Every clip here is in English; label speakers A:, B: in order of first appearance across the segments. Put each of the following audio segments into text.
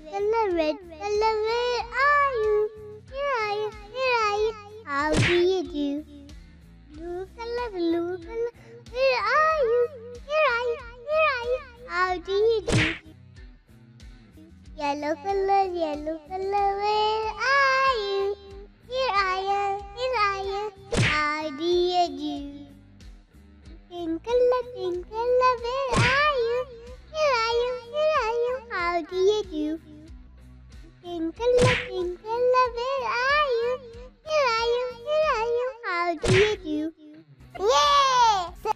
A: red color, where are you? Here I am, here I am. How do you do? Blue color, where are you? Here I am, here I am. How do you do? Yellow color, where are you? Here I am, here I am. How do you do? Pink color, where are you? Here I am, here I am. How do you do? Pink color, where are you? Here I am, here I am. How do you do? Yay!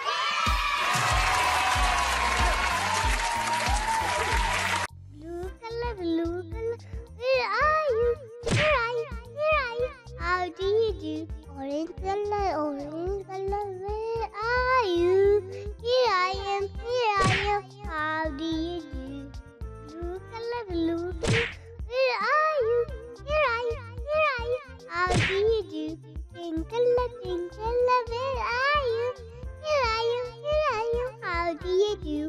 A: Blue color, where are you? Here I am, here I am. How do you do? Orange color, where are you? Here I am, here I am. How do you do? Blue color, where are you? Here I am, here I am. How do you do? Pink color, where are you? Here I am, here I am. How do you do?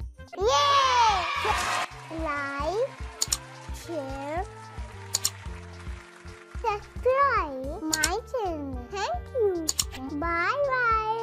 A: Yay! Like, share, subscribe my channel. Thank you. Bye bye.